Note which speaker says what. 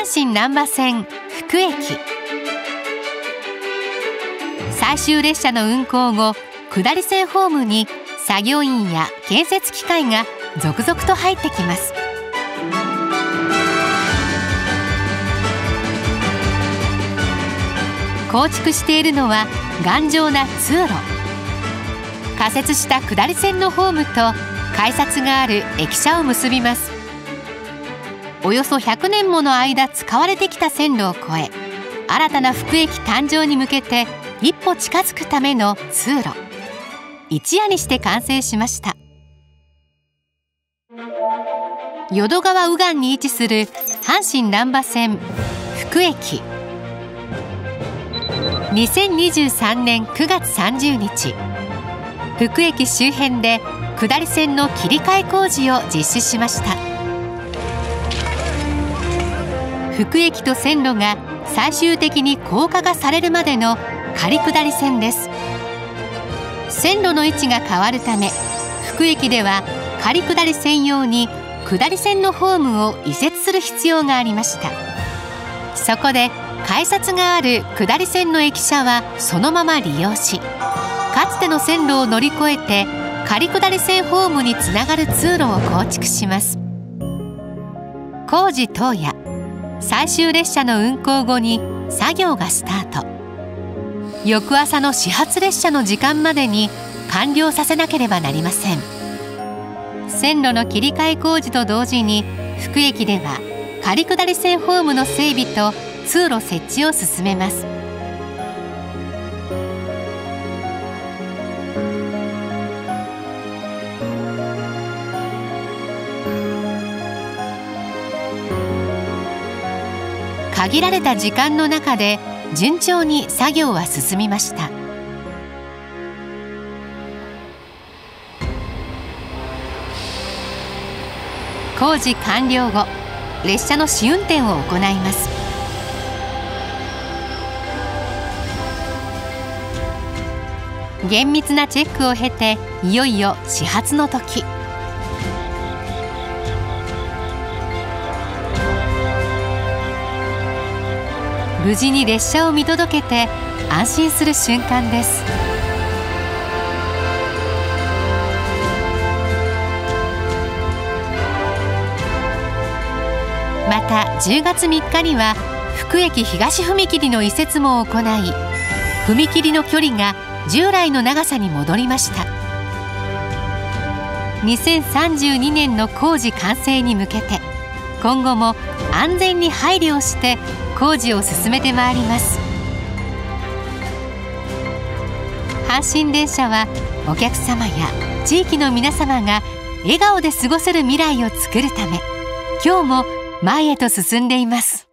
Speaker 1: 神難波線福駅。最終列車の運行後、下り線ホームに作業員や建設機械が続々と入ってきます。構築しているのは頑丈な通路。仮設した下り線のホームと改札がある駅舎を結びます。およそ100年もの間使われてきた線路を越え、新たな福駅誕生に向けて一歩近づくための通路。一夜にして完成しました。淀川右岸に位置する阪神難波線福駅。2023年9月30日、福駅周辺で下り線の切り替え工事を実施しました。福駅と線路が最終的に高架化されるまでの仮下り線です。線路の位置が変わるため、福駅では仮下り線用に下り線のホームを移設する必要がありました。そこで改札がある下り線の駅舎はそのまま利用し、かつての線路を乗り越えて仮下り線ホームにつながる通路を構築します。工事当夜、最終列車の運行後に作業がスタート。翌朝の始発列車の時間までに完了させなければなりません。線路の切り替え工事と同時に、福駅では仮下り線ホームの整備と通路設置を進めます。限られた時間の中で順調に作業は進みました。工事完了後、列車の試運転を行います。厳密なチェックを経て、いよいよ始発の時。無事に列車を見届けて安心する瞬間です。また10月3日には福駅東踏切の移設も行い、踏切の距離が従来の長さに戻りました。2032年の工事完成に向けて、今後も安全に配慮をして工事を進めてまいります。阪神電車はお客様や地域の皆様が笑顔で過ごせる未来を作るため、今日も前へと進んでいます。